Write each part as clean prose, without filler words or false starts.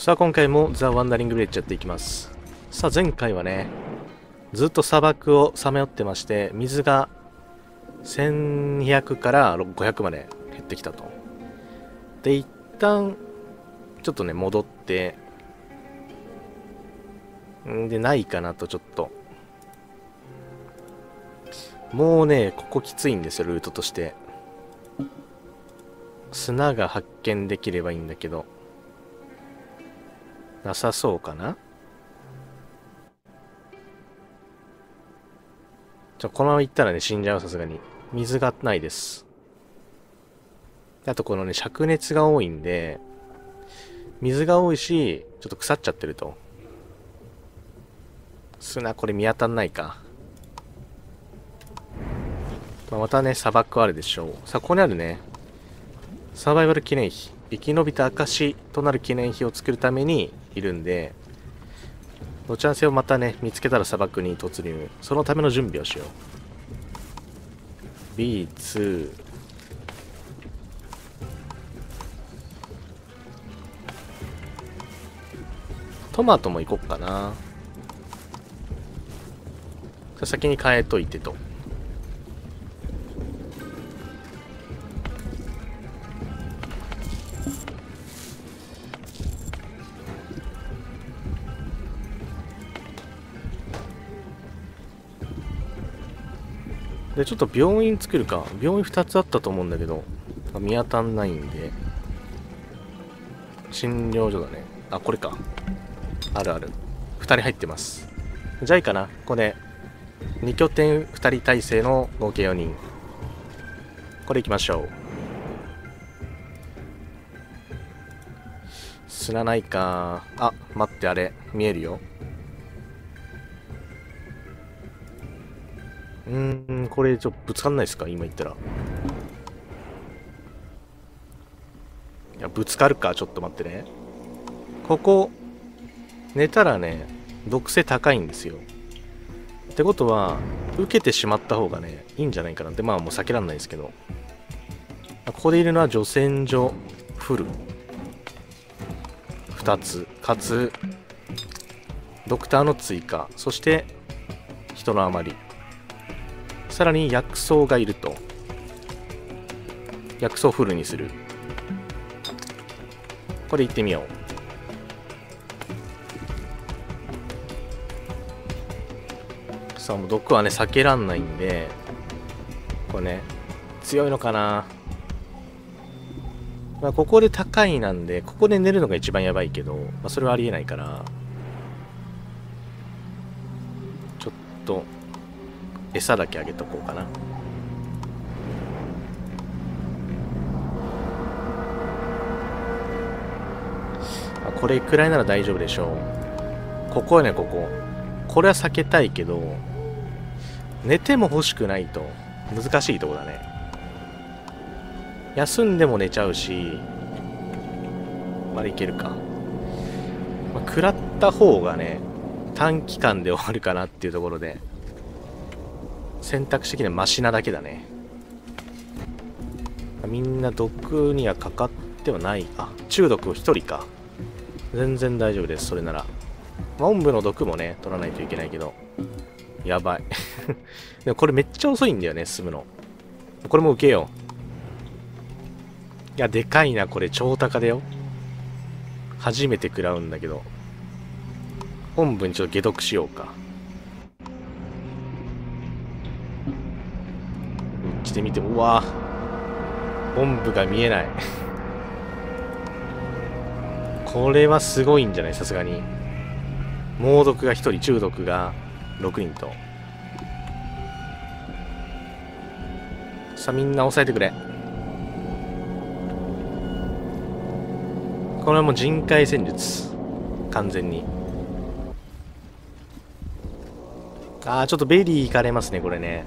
さあ今回もザ・ワンダリング・ビレッジやっていきます。さあ前回はね、ずっと砂漠をさまよってまして、水が1200から500まで減ってきたと。で、一旦ちょっとね戻って、でないかなと。ちょっともうねここきついんですよ、ルートとして。砂が発見できればいいんだけど、なさそうかな。このまま行ったらね死んじゃう、さすがに。水がないです。あとこのね灼熱が多いんで、水が多いしちょっと腐っちゃってると。砂これ見当たんないか。またね砂漠あるでしょう。さあここにあるねサバイバル記念碑、生き延びた証となる記念碑を作るためにいるんで、どちらにせよまたね見つけたら砂漠に突入、そのための準備をしよう。 B2 トマトも行こっかな。先に変えといてと。でちょっと病院作るか。病院2つあったと思うんだけど見当たんないんで、診療所だね。あ、これか。あるある、2人入ってます。じゃあいいかな。これ2拠点2人体制の合計4人、これ行きましょう。砂ないか。あ、待って、あれ見えるよ。これちょっとぶつかんないですか今言ったら。いやぶつかるか。ちょっと待ってね。ここ寝たらね毒性高いんですよ。ってことは受けてしまった方がねいいんじゃないかなって。まあもう避けらんないですけど、ここでいるのは除染所フル2つかつドクターの追加、そして人の余り、さらに薬草がいると。薬草フルにする。これ行ってみよう。さあもう毒はね避けらんないんで、これね強いのかな。まあここで高いなんで、ここで寝るのが一番やばいけど、まあ、それはありえないから、ちょっと餌だけあげとこうかな。これくらいなら大丈夫でしょう。ここよね、ここ。これは避けたいけど、寝ても欲しくないと難しいとこだね。休んでも寝ちゃうし、まだいけるか。食らった方がね短期間で終わるかなっていうところで、選択肢的にはマシなだけだね。みんな毒にはかかってはない。あ、中毒を1人か。全然大丈夫です、それなら。おんぶの毒もね取らないといけないけど、やばいでもこれめっちゃ遅いんだよね進むの。これも受けよう。いやでかいな、これ超高だよ。初めて食らうんだけど、おんぶにちょっと解毒しようか。してみても、うわおんぶが見えないこれはすごいんじゃない、さすがに。猛毒が1人、中毒が6人と。さあみんな抑えてくれ。これはもう人海戦術完全に。あーちょっとベリーいかれますねこれね。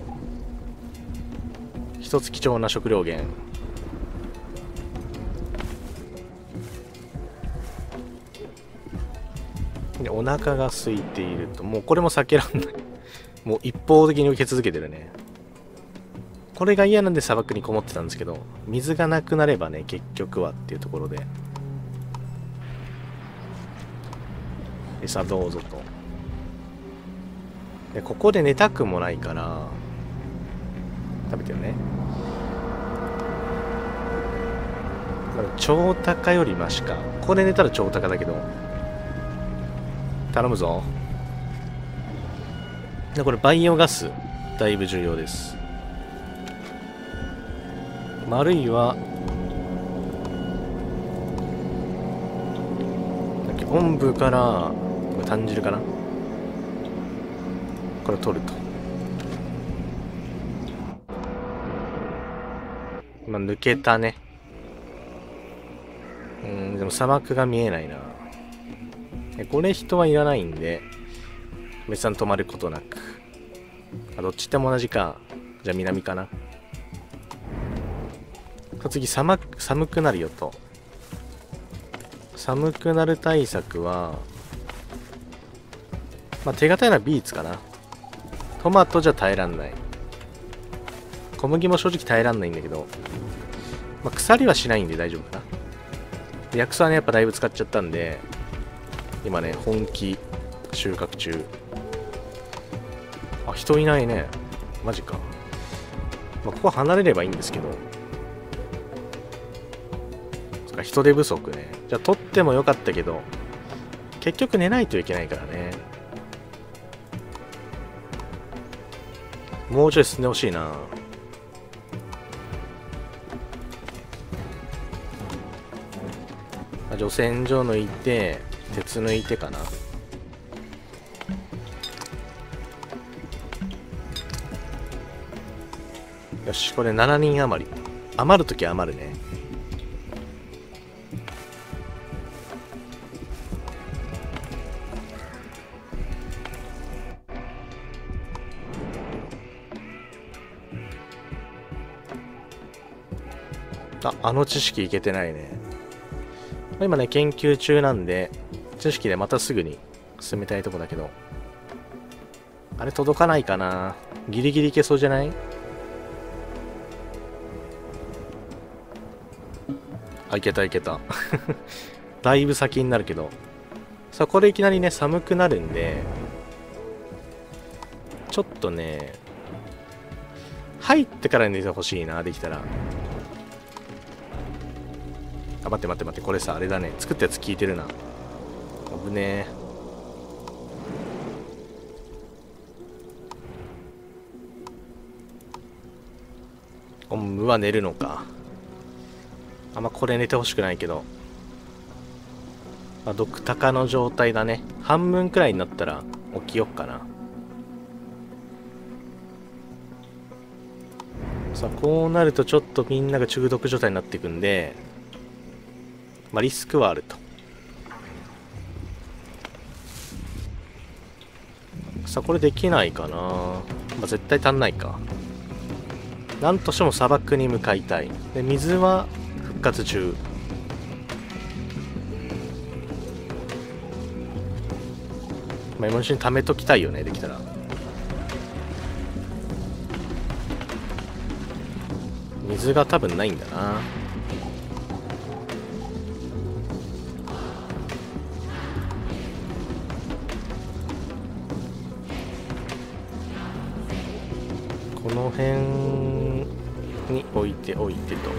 一つ貴重な食料源。でお腹が空いていると、もうこれも避けらんないもう一方的に受け続けてるね。これが嫌なんで砂漠にこもってたんですけど、水がなくなればね結局はっていうところで。 餌どうぞと。でここで寝たくもないから食べてよね。超高よりマシか。ここで寝たら超高だけど頼むぞ。でこれバイオガスだいぶ重要です。あるいはおんぶから炭汁かな、これ取ると。まあ抜けたね。でも砂漠が見えないな。これ人はいらないんで別に止まることなく、どっちでも同じか。じゃあ南かな。次寒くなるよと。寒くなる対策はまあ手堅いのはビーツかな。トマトじゃ耐えらんない。小麦も正直耐えらんないんだけど、まあ、腐りはしないんで大丈夫かな。薬草はねやっぱだいぶ使っちゃったんで今ね本気収穫中。あ、人いないね。マジか。まあ、ここ離れればいいんですけど、そっか人手不足ね。じゃあ取ってもよかったけど結局寝ないといけないからね。もうちょい進んでほしいな。除染所抜いて鉄抜いてかな。よし、これ7人余り。余るとき余るね。あの知識いけてないね。今ね研究中なんで知識でまたすぐに進めたいとこだけど、あれ届かないかな。ギリギリいけそうじゃない？あ、いけたいけただいぶ先になるけど、さあこれいきなりね寒くなるんでちょっとね入ってから寝てほしいな。できたら。あ、待って、これさあれだね、作ったやつ聞いてるな。危ねえ。おんぶは寝るのか。あんまこれ寝てほしくないけど、まあ、ドクタカの状態だね。半分くらいになったら起きよっかな。さあこうなるとちょっとみんなが中毒状態になっていくんで、まあリスクはあると。さあこれできないかな。まあ絶対足んないか。なんとしても砂漠に向かいたい。で水は復活中。まあ今のうちに貯めときたいよね、できたら。水が多分ないんだな。この辺に置いておいてと。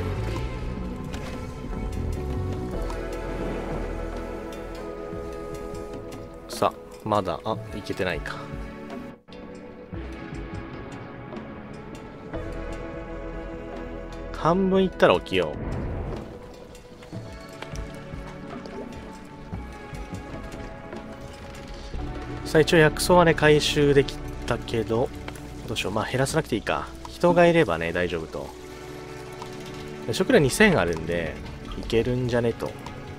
さあまだいけてないか。半分いったら起きよう。さあ一応薬草はね回収できたけど、どうしよう。まあ減らさなくていいか。人がいればね大丈夫と。食料2000あるんでいけるんじゃねと。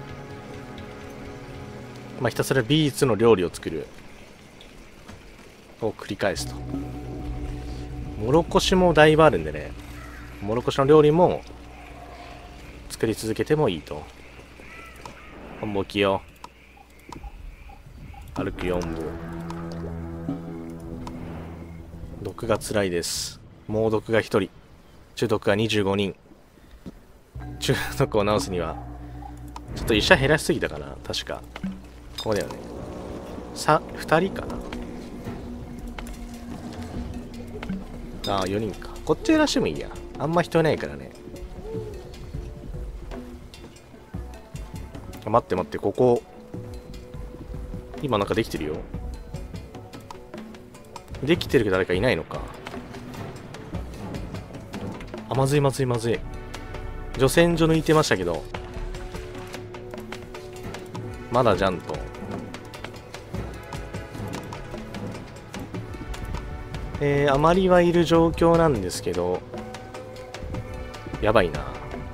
まあひたすらビーツの料理を作るを繰り返すと。もろこしもだいぶあるんでね、もろこしの料理も作り続けてもいいと。もう起きよう。歩く4歩。毒が辛いです。猛毒が1人、中毒が25人。中毒を治すにはちょっと医者減らしすぎたかな。確かここだよね。 2人かな。ああ、4人か。こっちでらしてもいいや。あんま人いないからね。待って待って、ここ。今なんかできてるよ。できてるけど誰かいないのか。あ、まずいまずいまずい。除染所抜いてましたけど。まだじゃんと。あまりはいる状況なんですけど。やばいな。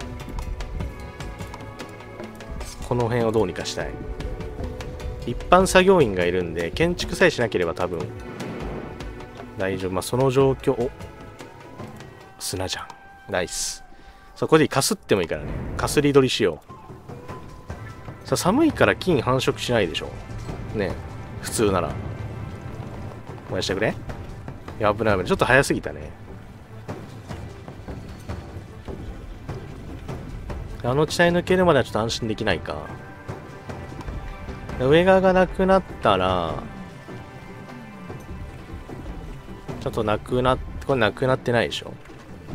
この辺をどうにかしたい。一般作業員がいるんで、建築さえしなければ多分大丈夫。まあ、その状況。お、砂じゃん。ナイス。そこでかすってもいいからね。かすり取りしよう。さあ、寒いから菌繁殖しないでしょ。ね、普通なら。燃やしてくれ。いや、危ない危ない。ちょっと早すぎたね。あの地帯抜けるまではちょっと安心できないか。上側がなくなったら、ちょっとなくなって、これなくなってないでしょ。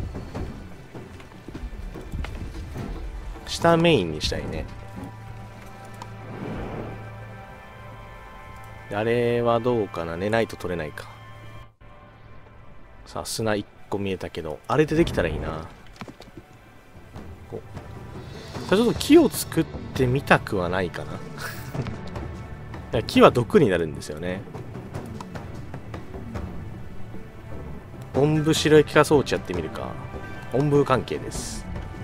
下メインにしたいね。あれはどうかな。寝ないと取れないか。さあ、砂1個見えたけど、あれでできたらいいな。ちょっと木を作ってみたくはないかな。いや、木は毒になるんですよね。温風白液化装置やってみるか。温風関係です。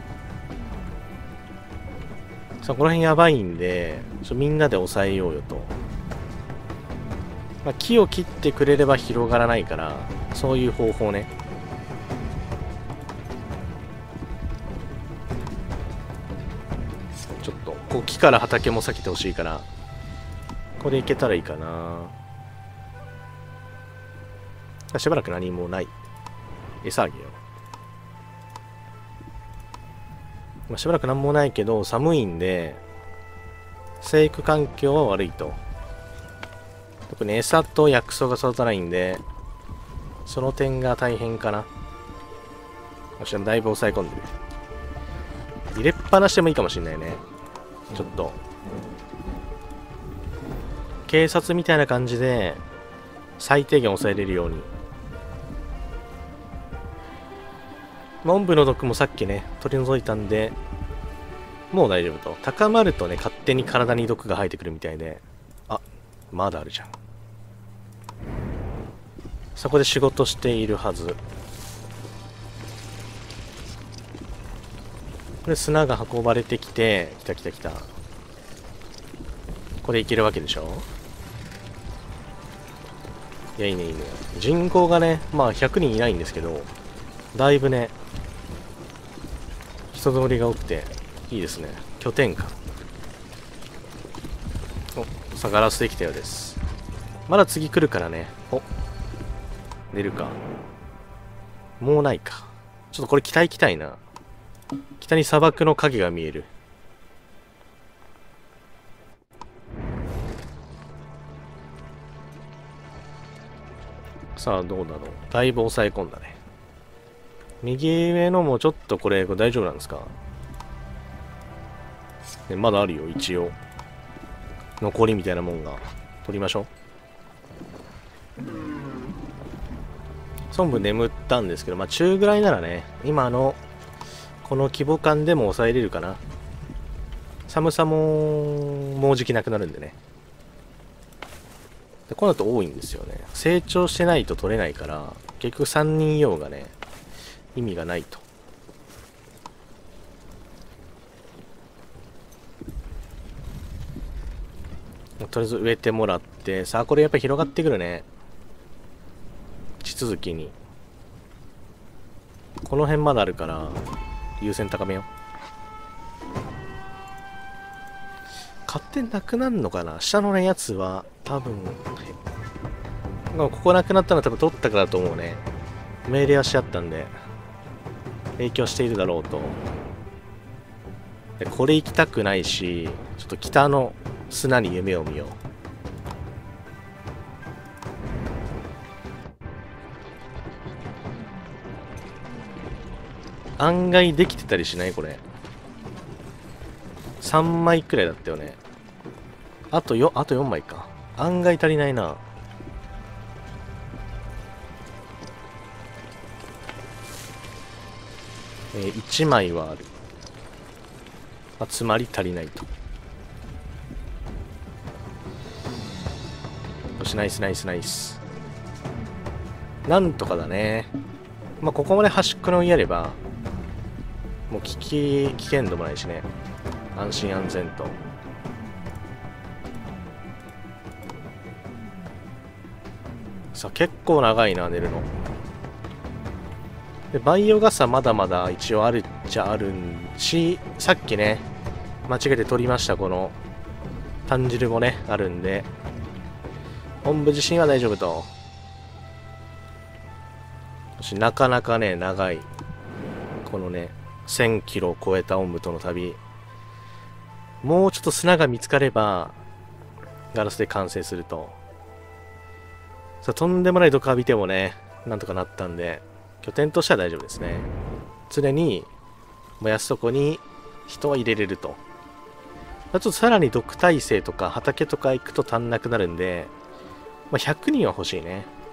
さあ、この辺やばいんで、みんなで抑えようよと。まあ、木を切ってくれれば広がらないから、そういう方法ね。ちょっと、こう木から畑も避けてほしいから、これいけたらいいかな。しばらく何もない。餌あげよう。まあ、しばらく何もないけど、寒いんで、生育環境は悪いと。特に餌と薬草が育たないんで、その点が大変かな。よし、だいぶ抑え込んでる。入れっぱなしでもいいかもしれないね。ちょっと。警察みたいな感じで、最低限抑えれるように。温部の毒もさっきね、取り除いたんで、もう大丈夫と。高まるとね、勝手に体に毒が生えてくるみたいで。あ、まだあるじゃん。そこで仕事しているはず。これ砂が運ばれてきて、来た来た来た。これいけるわけでしょ。いや、いいねいいね。人口がね、まあ100人いないんですけど、だいぶね、人通りが多くて、いいですね。拠点か。お、さあガラスできたようです。まだ次来るからね。お、出るか。もうないか。ちょっとこれ北行きたいな。北に砂漠の影が見える。さあどうだろう。だいぶ抑え込んだね。右上のもちょっとこれ大丈夫なんですか、ね、まだあるよ一応。残りみたいなもんが。取りましょう。孫武眠ったんですけど、まあ中ぐらいならね、今のこの規模感でも抑えれるかな。寒さももうじきなくなるんでね。でこの後多いんですよね。成長してないと取れないから、結局3人用がね、意味がないと。とりあえず植えてもらって、さあこれやっぱり広がってくるね。地続きに。この辺まだあるから、優先高めよう。勝手になくなるのかな。下のねやつは多分ここなくなったのは多分取ったからだと思うね。命令はしあったんで影響しているだろうと。でこれ行きたくないし、ちょっと北の砂に夢を見よ案外できてたりしないこれ。3枚くらいだったよね。あと4枚か。案外足りないな。1枚はある。つまり足りないと。よし、ナイスナイスナイス。なんとかだね。まあ、ここまで端っこにやれば、もう危険度もないしね。安心安全と。さあ、結構長いな、寝るの。で、バイオガスはまだまだ一応あるっちゃあるし、さっきね、間違えて取りました、この、炭汁もね、あるんで、本部自身は大丈夫と。なかなかね、長い。このね、1000キロを超えたおんぶとの旅。もうちょっと砂が見つかれば、ガラスで完成すると。さあ、とんでもない毒浴びてもね、なんとかなったんで、拠点としては大丈夫ですね。常に、燃やすとこに人は入れれると。ちょっとさらに毒耐性とか畑とか行くと足んなくなるんで、まあ、100人は欲しいね。